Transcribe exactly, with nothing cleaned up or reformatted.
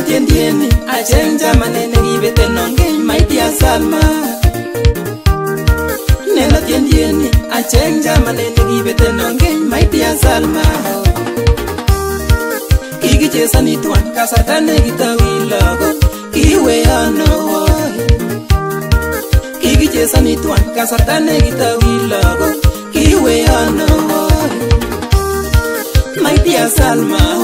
tiendieni acheng jamanene gibete nongeng my dear Salma. Neno tiendieni acheng jamanene gibete nongeng my dear Salma. Kiki chesani tuan kasarta negitawi logo kiwe ano. Kiki chesani tuan kasarta negitawi logo kiwe ano. My dear Salma.